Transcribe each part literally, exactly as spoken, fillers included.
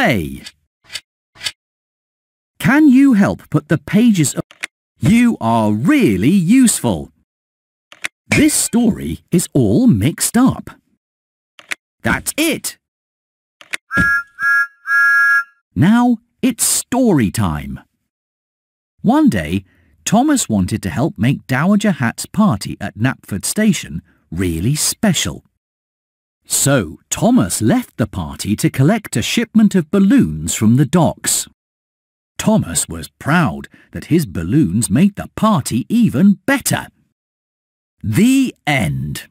A. Can you help put the pages of... You are really useful. This story is all mixed up. That's it. Now it's story time. One day, Thomas wanted to help make Dowager Hat's party at Knapford Station really special. So Thomas left the party to collect a shipment of balloons from the docks. Thomas was proud that his balloons made the party even better. The end.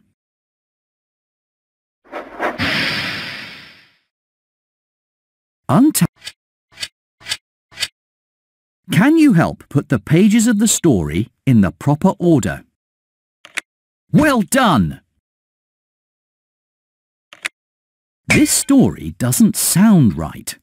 Unta- Can you help put the pages of the story in the proper order? Well done! This story doesn't sound right.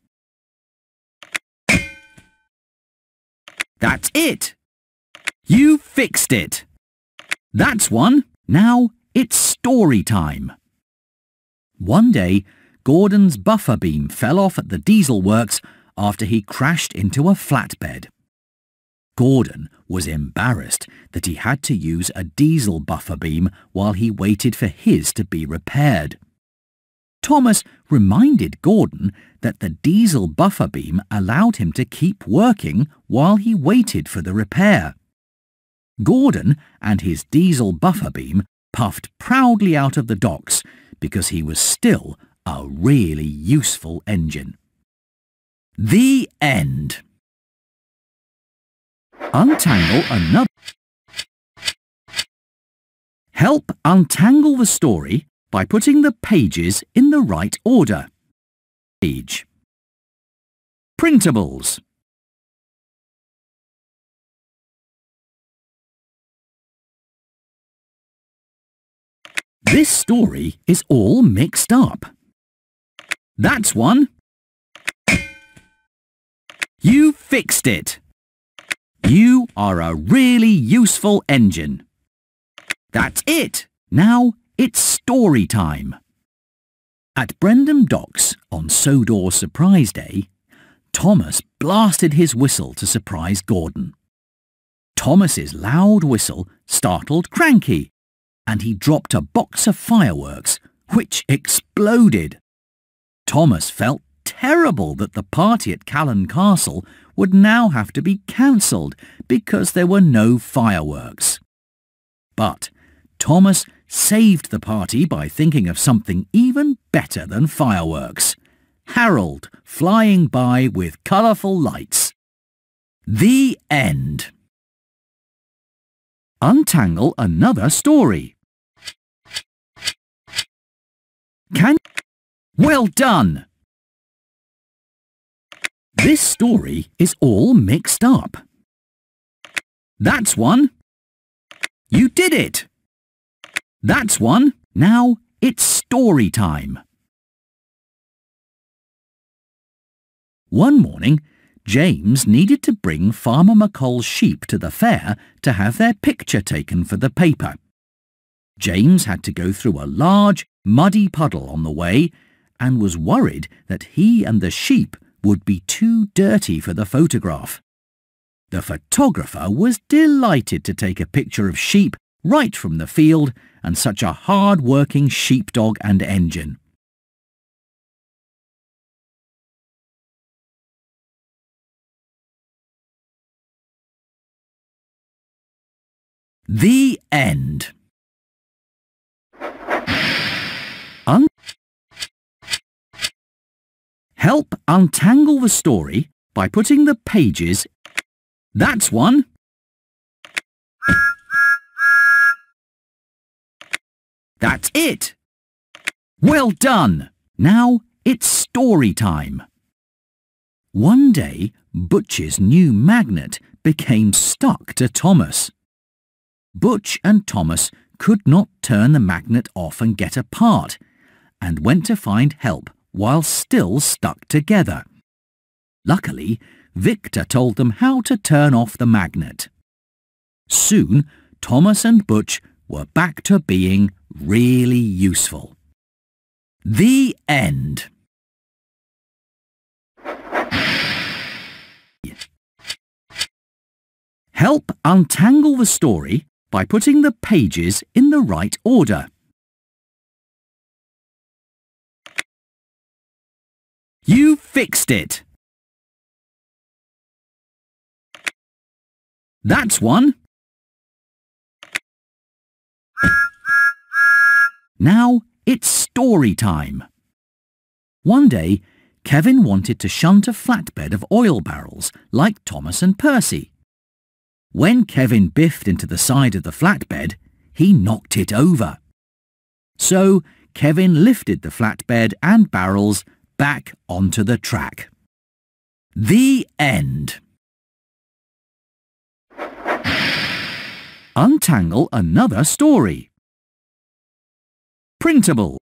That's it! You fixed it! That's one. Now it's story time. One day, Gordon's buffer beam fell off at the diesel works after he crashed into a flatbed. Gordon was embarrassed that he had to use a diesel buffer beam while he waited for his to be repaired. Thomas reminded Gordon that the diesel buffer beam allowed him to keep working while he waited for the repair. Gordon and his diesel buffer beam puffed proudly out of the docks because he was still a really useful engine. The end. Untangle another. Help untangle the story by putting the pages in the right order. Page. Printables. This story is all mixed up. That's one. You fixed it. You are a really useful engine. That's it. Now it's story time. At Brendam Docks on Sodor Surprise Day, Thomas blasted his whistle to surprise Gordon. Thomas's loud whistle startled Cranky, and he dropped a box of fireworks, which exploded. Thomas felt terrible that the party at Callan Castle would now have to be cancelled because there were no fireworks. But Thomas saved the party by thinking of something even better than fireworks. Harold flying by with colourful lights. The end. Untangle another story. Can... Well done! This story is all mixed up. That's one. You did it! That's one. Now it's story time. One morning, James needed to bring Farmer McColl's sheep to the fair to have their picture taken for the paper. James had to go through a large, muddy puddle on the way and was worried that he and the sheep would be too dirty for the photograph. The photographer was delighted to take a picture of sheep right from the field and such a hard-working sheepdog and engine. The end. Un- Help untangle the story by putting the pages... That's one. That's it. Well done. Now it's story time. One day, Butch's new magnet became stuck to Thomas. Butch and Thomas could not turn the magnet off and get apart, and went to find help while still stuck together. Luckily, Victor told them how to turn off the magnet. Soon, Thomas and Butch were back to being really useful. The end. Help untangle the story by putting the pages in the right order. You fixed it! That's one. Now it's story time. One day, Kevin wanted to shunt a flatbed of oil barrels like Thomas and Percy. When Kevin biffed into the side of the flatbed, he knocked it over. So Kevin lifted the flatbed and barrels back onto the track. The end. Untangle another story. Printable.